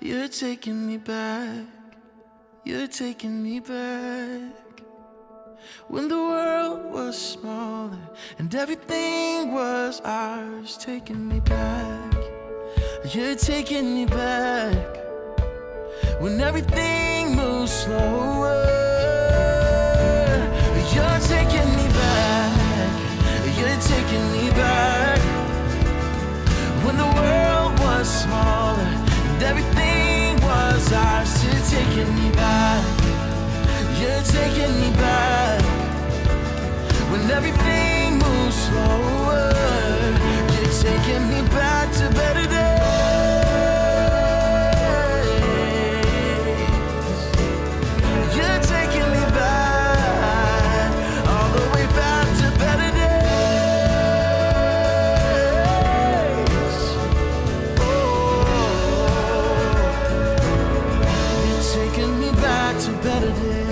You're taking me back. You're taking me back. When the world was smaller and everything was ours. Taking me back. You're taking me back. When everything moves slower. You're taking me back. You're taking me back. When the world was smaller and everything was ours. You're taking me back. You're taking me back. When everything moves slower. You're taking me back to better days. You're taking me back, all the way back to better days. Oh, you're taking me back to better days.